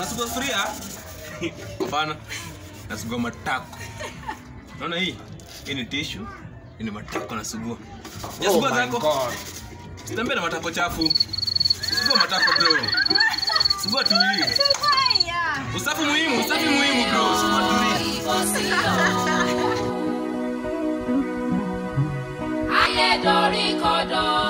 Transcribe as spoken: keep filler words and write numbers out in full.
Nasugua sufuria. Hapana. Nasugua matako. Unaona hii? Hii ni tissue, hii ni matako nasugua. Nasugua zako. Sitambe na matako chafu. Sugua matako bro. Sugua tu hii. Usafi muhimu, usafi muhimu bro. Sugua tu hii. Ayé dorí kodò.